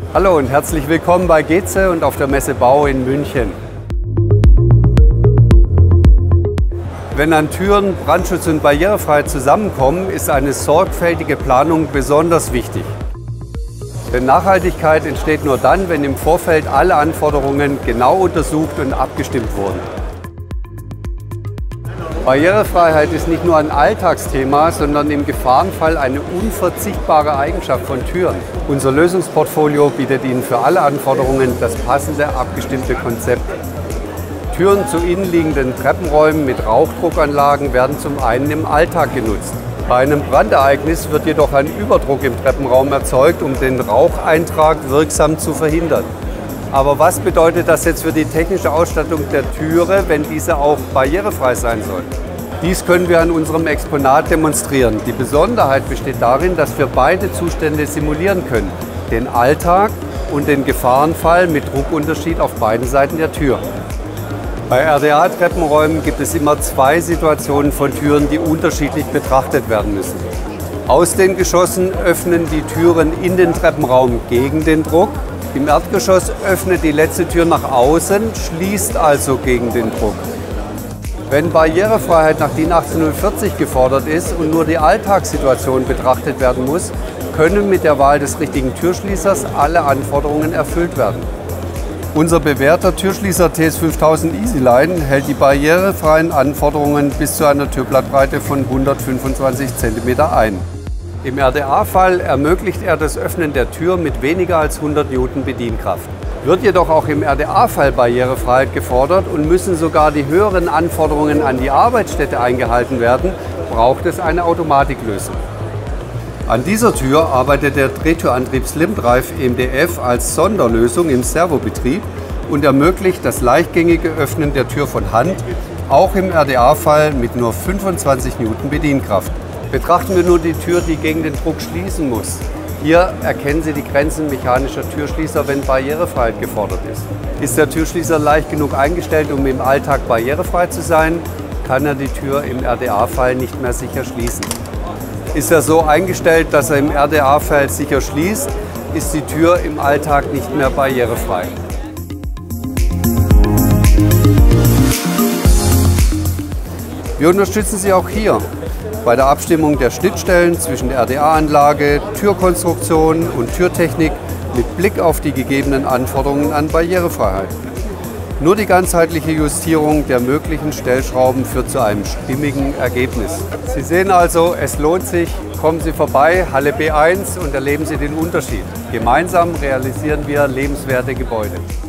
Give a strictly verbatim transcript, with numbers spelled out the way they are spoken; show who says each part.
Speaker 1: Hallo und herzlich willkommen bei Geze und auf der Messe Bau in München. Wenn an Türen Brandschutz und Barrierefreiheit zusammenkommen, ist eine sorgfältige Planung besonders wichtig. Denn Nachhaltigkeit entsteht nur dann, wenn im Vorfeld alle Anforderungen genau untersucht und abgestimmt wurden. Barrierefreiheit ist nicht nur ein Alltagsthema, sondern im Gefahrenfall eine unverzichtbare Eigenschaft von Türen. Unser Lösungsportfolio bietet Ihnen für alle Anforderungen das passende, abgestimmte Konzept. Türen zu innenliegenden Treppenräumen mit Rauchdruckanlagen werden zum einen im Alltag genutzt. Bei einem Brandereignis wird jedoch ein Überdruck im Treppenraum erzeugt, um den Raucheintrag wirksam zu verhindern. Aber was bedeutet das jetzt für die technische Ausstattung der Türe, wenn diese auch barrierefrei sein soll? Dies können wir an unserem Exponat demonstrieren. Die Besonderheit besteht darin, dass wir beide Zustände simulieren können. Den Alltag und den Gefahrenfall mit Druckunterschied auf beiden Seiten der Tür. Bei R D A-Treppenräumen gibt es immer zwei Situationen von Türen, die unterschiedlich betrachtet werden müssen. Aus den Geschossen öffnen die Türen in den Treppenraum gegen den Druck. Im Erdgeschoss öffnet die letzte Tür nach außen, schließt also gegen den Druck. Wenn Barrierefreiheit nach D I N achtzehnhundertvierzig gefordert ist und nur die Alltagssituation betrachtet werden muss, können mit der Wahl des richtigen Türschließers alle Anforderungen erfüllt werden. Unser bewährter Türschließer T S fünftausend EasyLine hält die barrierefreien Anforderungen bis zu einer Türblattbreite von hundertfünfundzwanzig Zentimeter ein. Im R D A-Fall ermöglicht er das Öffnen der Tür mit weniger als hundert Newton Bedienkraft. Wird jedoch auch im R D A-Fall Barrierefreiheit gefordert und müssen sogar die höheren Anforderungen an die Arbeitsstätte eingehalten werden, braucht es eine Automatiklösung. An dieser Tür arbeitet der Drehtürantrieb Slim-Drive E M D F als Sonderlösung im Servobetrieb und ermöglicht das leichtgängige Öffnen der Tür von Hand, auch im R D A-Fall mit nur fünfundzwanzig Newton Bedienkraft. Betrachten wir nur die Tür, die gegen den Druck schließen muss. Hier erkennen Sie die Grenzen mechanischer Türschließer, wenn Barrierefreiheit gefordert ist. Ist der Türschließer leicht genug eingestellt, um im Alltag barrierefrei zu sein, kann er die Tür im R D A-Fall nicht mehr sicher schließen. Ist er so eingestellt, dass er im R D A-Fall sicher schließt, ist die Tür im Alltag nicht mehr barrierefrei. Wir unterstützen Sie auch hier bei der Abstimmung der Schnittstellen zwischen R D A-Anlage, Türkonstruktion und Türtechnik mit Blick auf die gegebenen Anforderungen an Barrierefreiheit. Nur die ganzheitliche Justierung der möglichen Stellschrauben führt zu einem stimmigen Ergebnis. Sie sehen also, es lohnt sich, kommen Sie vorbei, Halle B eins, und erleben Sie den Unterschied. Gemeinsam realisieren wir lebenswerte Gebäude.